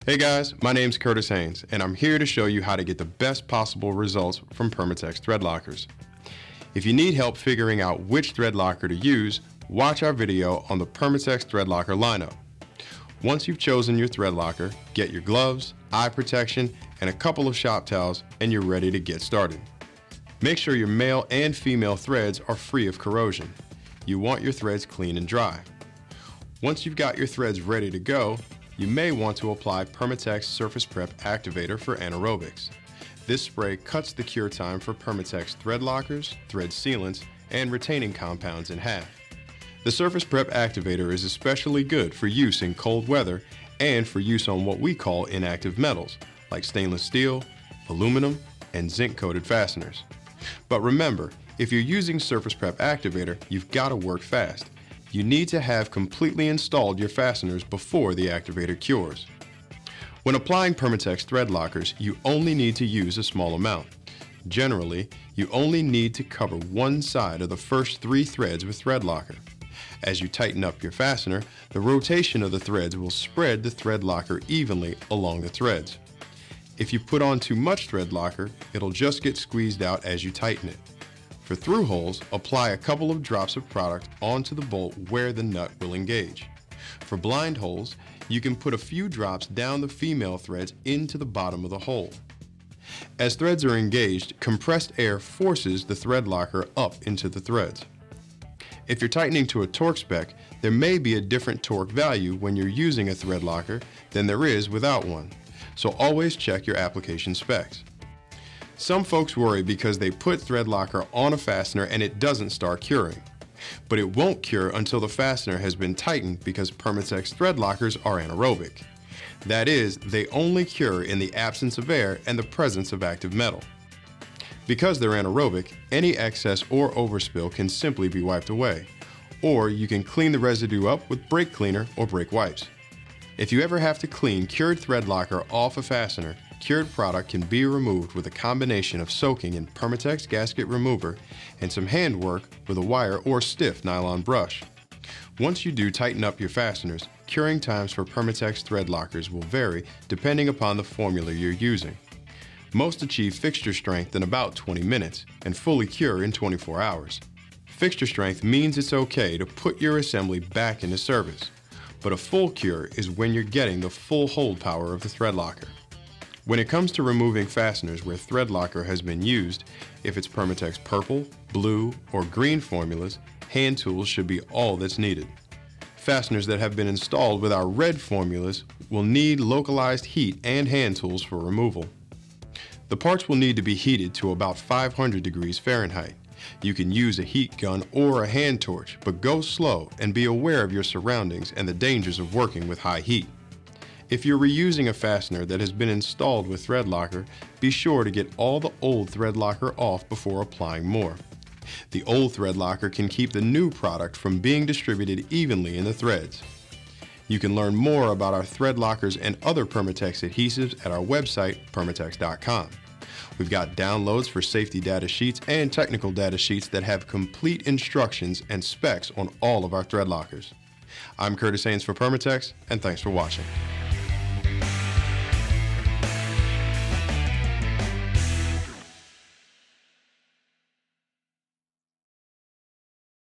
Hey guys, my name's Curtis Haynes, and I'm here to show you how to get the best possible results from Permatex thread lockers. If you need help figuring out which thread locker to use, watch our video on the Permatex thread locker lineup. Once you've chosen your thread locker, get your gloves, eye protection, and a couple of shop towels, and you're ready to get started. Make sure your male and female threads are free of corrosion. You want your threads clean and dry. Once you've got your threads ready to go, you may want to apply Permatex Surface Prep Activator for anaerobics. This spray cuts the cure time for Permatex thread lockers, thread sealants, and retaining compounds in half. The Surface Prep Activator is especially good for use in cold weather and for use on what we call inactive metals, like stainless steel, aluminum, and zinc-coated fasteners. But remember, if you're using Surface Prep Activator, you've got to work fast. You need to have completely installed your fasteners before the activator cures. When applying Permatex thread lockers, you only need to use a small amount. Generally, you only need to cover one side of the first 3 threads with thread locker. As you tighten up your fastener, the rotation of the threads will spread the thread locker evenly along the threads. If you put on too much thread locker, it'll just get squeezed out as you tighten it. For through holes, apply a couple of drops of product onto the bolt where the nut will engage. For blind holes, you can put a few drops down the female threads into the bottom of the hole. As threads are engaged, compressed air forces the thread locker up into the threads. If you're tightening to a torque spec, there may be a different torque value when you're using a thread locker than there is without one, so always check your application specs. Some folks worry because they put thread locker on a fastener and it doesn't start curing. But it won't cure until the fastener has been tightened because Permatex thread lockers are anaerobic. That is, they only cure in the absence of air and the presence of active metal. Because they're anaerobic, any excess or overspill can simply be wiped away, or you can clean the residue up with brake cleaner or brake wipes. If you ever have to clean cured thread locker off a fastener, cured product can be removed with a combination of soaking in Permatex gasket remover and some hand work with a wire or stiff nylon brush. Once you do tighten up your fasteners, curing times for Permatex thread lockers will vary depending upon the formula you're using. Most achieve fixture strength in about 20 minutes and fully cure in 24 hours. Fixture strength means it's okay to put your assembly back into service, but a full cure is when you're getting the full hold power of the thread locker. When it comes to removing fasteners where thread locker has been used, if it's Permatex purple, blue, or green formulas, hand tools should be all that's needed. Fasteners that have been installed with our red formulas will need localized heat and hand tools for removal. The parts will need to be heated to about 500 degrees Fahrenheit. You can use a heat gun or a hand torch, but go slow and be aware of your surroundings and the dangers of working with high heat. If you're reusing a fastener that has been installed with thread locker, be sure to get all the old thread locker off before applying more. The old thread locker can keep the new product from being distributed evenly in the threads. You can learn more about our thread lockers and other Permatex adhesives at our website, permatex.com. We've got downloads for safety data sheets and technical data sheets that have complete instructions and specs on all of our thread lockers. I'm Curtis Haynes for Permatex, and thanks for watching.